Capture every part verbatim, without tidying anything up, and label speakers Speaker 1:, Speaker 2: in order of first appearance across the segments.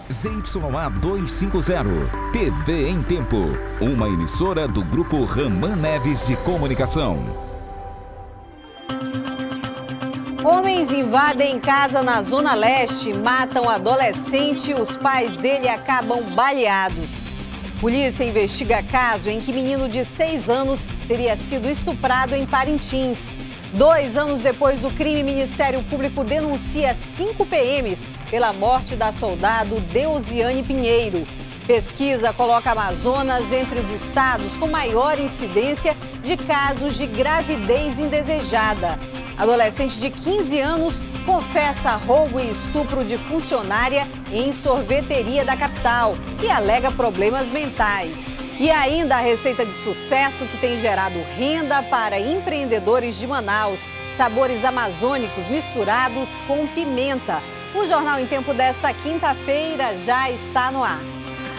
Speaker 1: Z Y A duzentos e cinquenta, T V em Tempo, uma emissora do Grupo Raman Neves de Comunicação.
Speaker 2: Homens invadem casa na Zona Leste, matam adolescente e os pais dele acabam baleados. Polícia investiga caso em que menino de seis anos teria sido estuprado em Parintins. Dois anos depois do crime, Ministério Público denuncia cinco P Ms pela morte da soldado Deusiane Pinheiro. Pesquisa coloca Amazonas entre os estados com maior incidência de casos de gravidez indesejada. Adolescente de quinze anos confessa roubo e estupro de funcionária em sorveteria da capital e alega problemas mentais. E ainda a receita de sucesso que tem gerado renda para empreendedores de Manaus. Sabores amazônicos misturados com pimenta. O Jornal em Tempo desta quinta-feira já está no ar.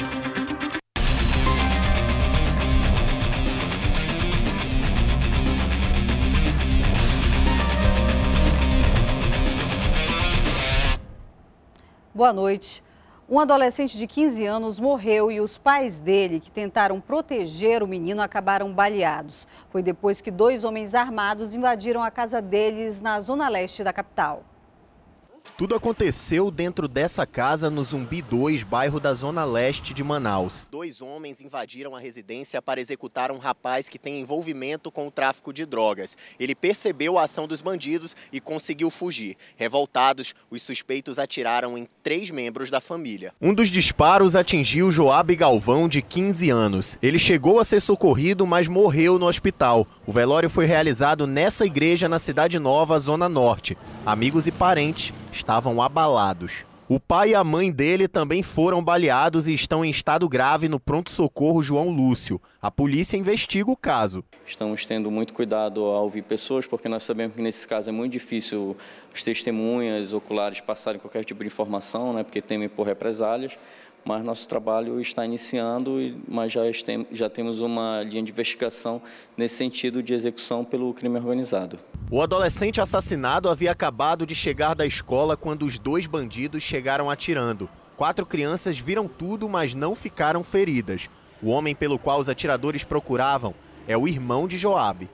Speaker 2: Boa noite. Um adolescente de quinze anos morreu e os pais dele, que tentaram proteger o menino, acabaram baleados. Foi depois que dois homens armados invadiram a casa deles na zona leste da capital.
Speaker 3: Tudo aconteceu dentro dessa casa no Zumbi dois, bairro da Zona Leste de Manaus. Dois homens invadiram a residência para executar um rapaz que tem envolvimento com o tráfico de drogas. Ele percebeu a ação dos bandidos e conseguiu fugir. Revoltados, os suspeitos atiraram em três membros da família. Um dos disparos atingiu Joabe Galvão, de quinze anos. Ele chegou a ser socorrido, mas morreu no hospital. O velório foi realizado nessa igreja na Cidade Nova, Zona Norte. Amigos e parentes estavam abalados. O pai e a mãe dele também foram baleados e estão em estado grave no pronto-socorro João Lúcio. A polícia investiga o caso.
Speaker 4: Estamos tendo muito cuidado ao ouvir pessoas, porque nós sabemos que nesse caso é muito difícil as testemunhas oculares passarem qualquer tipo de informação, né, porque temem por represálias. Mas nosso trabalho está iniciando, mas já, tem, já temos uma linha de investigação nesse sentido de execução pelo crime organizado.
Speaker 3: O adolescente assassinado havia acabado de chegar da escola quando os dois bandidos chegaram atirando. Quatro crianças viram tudo, mas não ficaram feridas. O homem pelo qual os atiradores procuravam é o irmão de Joabe.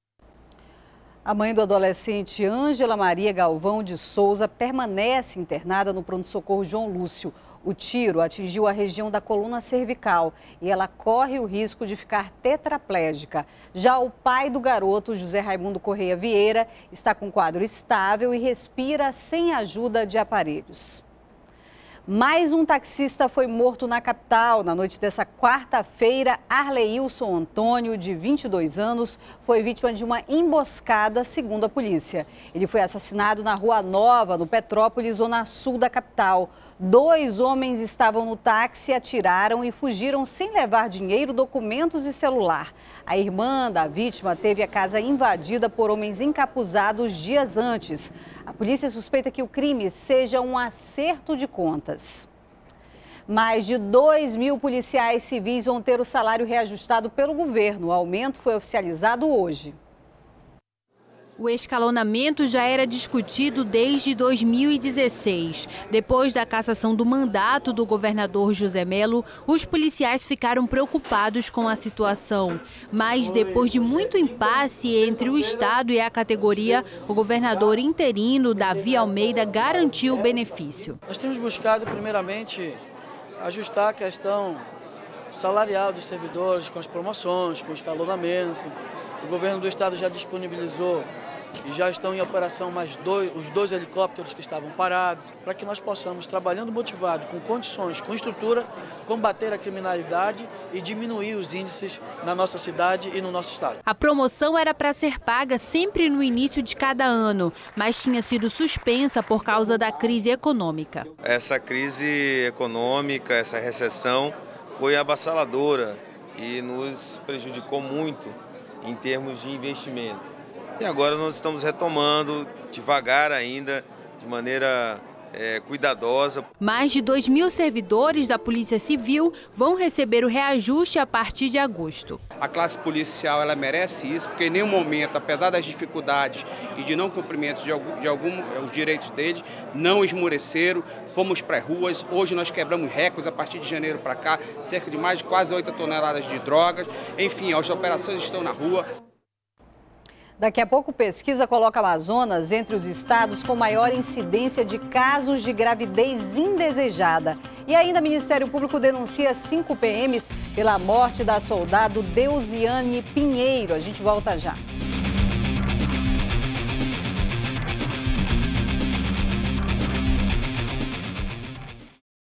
Speaker 2: A mãe do adolescente Ângela Maria Galvão de Souza permanece internada no pronto-socorro João Lúcio. O tiro atingiu a região da coluna cervical e ela corre o risco de ficar tetraplégica. Já o pai do garoto, José Raimundo Correia Vieira, está com quadro estável e respira sem ajuda de aparelhos. Mais um taxista foi morto na capital. Na noite dessa quarta-feira, Arleilson Antônio, de vinte e dois anos, foi vítima de uma emboscada, segundo a polícia. Ele foi assassinado na Rua Nova, no Petrópolis, zona sul da capital. Dois homens estavam no táxi, atiraram e fugiram sem levar dinheiro, documentos e celular. A irmã da vítima teve a casa invadida por homens encapuzados dias antes. A polícia suspeita que o crime seja um acerto de contas. Mais de dois mil policiais civis vão ter o salário reajustado pelo governo. O aumento foi oficializado hoje.
Speaker 5: O escalonamento já era discutido desde dois mil e dezesseis. Depois da cassação do mandato do governador José Melo, os policiais ficaram preocupados com a situação. Mas depois de muito impasse entre o Estado e a categoria, o governador interino, Davi Almeida, garantiu o benefício.
Speaker 6: Nós temos buscado, primeiramente, ajustar a questão salarial dos servidores, com as promoções, com o escalonamento. O governo do Estado já disponibilizou e já estão em operação mais dois, os dois helicópteros que estavam parados, para que nós possamos, trabalhando motivado, com condições, com estrutura, combater a criminalidade e diminuir os índices na nossa cidade e no nosso estado.
Speaker 5: A promoção era para ser paga sempre no início de cada ano, mas tinha sido suspensa por causa da crise econômica.
Speaker 7: Essa crise econômica, essa recessão foi avassaladora e nos prejudicou muito em termos de investimento. E agora nós estamos retomando devagar ainda, de maneira é, cuidadosa.
Speaker 5: Mais de dois mil servidores da Polícia Civil vão receber o reajuste a partir de agosto.
Speaker 8: A classe policial ela merece isso, porque em nenhum momento, apesar das dificuldades e de não cumprimento de algum, de algum os direitos deles, não esmoreceram, fomos para as ruas. Hoje nós quebramos recordes a partir de janeiro para cá, cerca de mais de quase oito toneladas de drogas. Enfim, as operações estão na rua.
Speaker 2: Daqui a pouco, pesquisa coloca Amazonas entre os estados com maior incidência de casos de gravidez indesejada. E ainda o Ministério Público denuncia cinco P Ms pela morte da soldado Deusiane Pinheiro. A gente volta já.